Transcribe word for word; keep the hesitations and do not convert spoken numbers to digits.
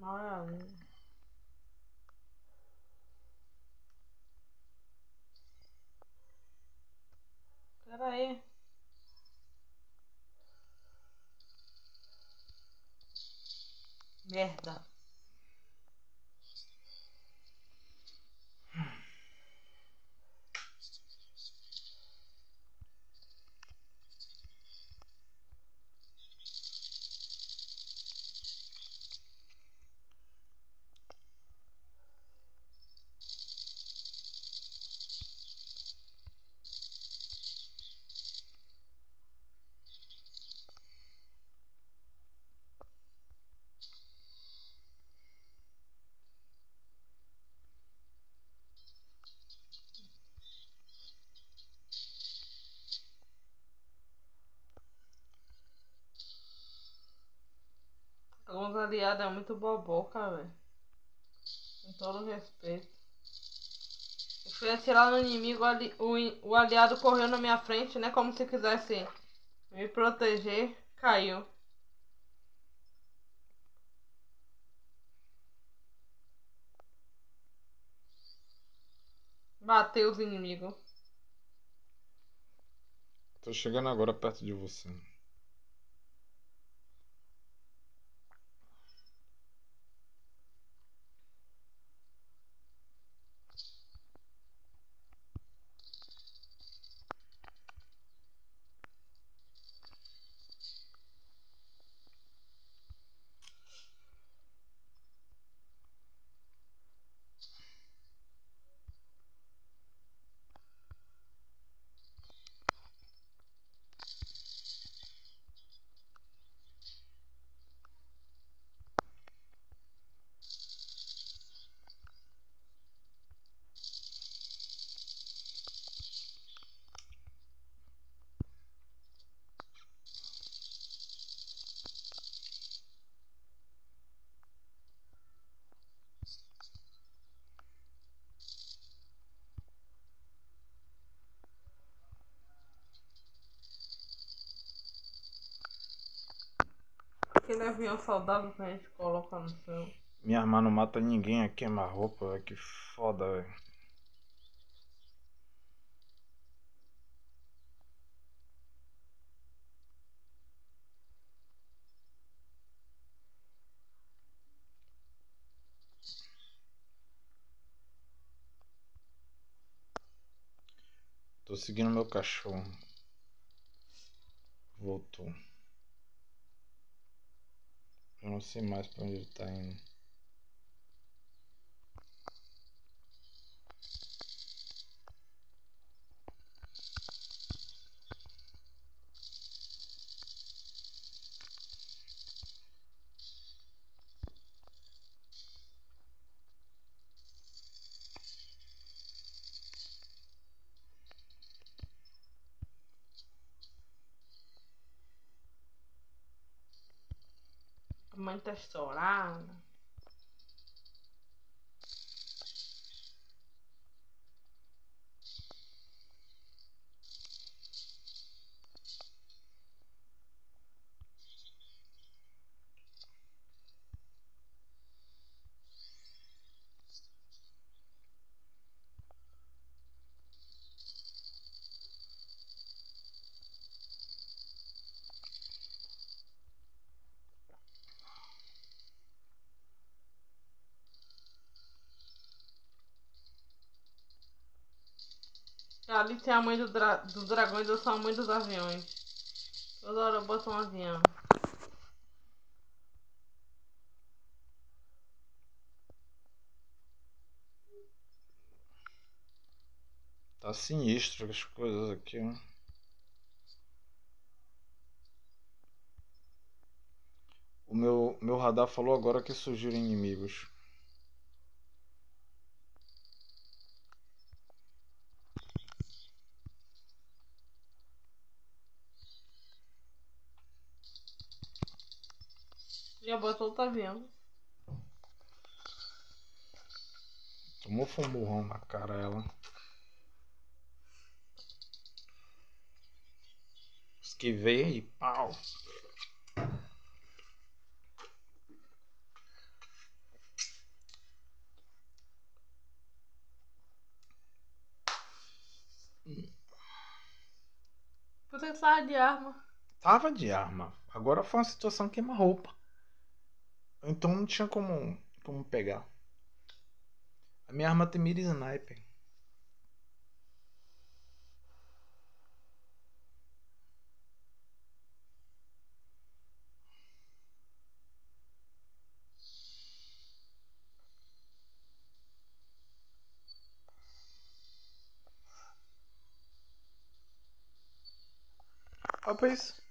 Olha. Pera aí. Merda. Alguns aliados é muito boboca, velho. Com todo respeito. Eu fui atirar no inimigo, ali, o, o aliado correu na minha frente, né? Como se quisesse me proteger. Caiu. Bateu os inimigos. Tô chegando agora perto de você. Aquele avião saudável que a gente coloca no céu. Minha arma não mata ninguém, é queimar roupa, velho. Que foda, velho. Tô seguindo meu cachorro. Voltou. Eu não sei mais pra onde ele tá indo. A mãe tá estourada. Ali tem a mãe do dra dos dragões, eu sou a mãe dos aviões. Toda hora eu boto um avião. Tá sinistro as coisas aqui, ó. O meu, meu radar falou agora que surgiram inimigos. Já botou outro avião. Tomou fumburrão na cara ela. Esquivei e pau. Você tava de arma. Tava de arma. Agora foi uma situação queima-roupa. Então não tinha como, como pegar. A minha arma tem mira e sniper. Rapaz,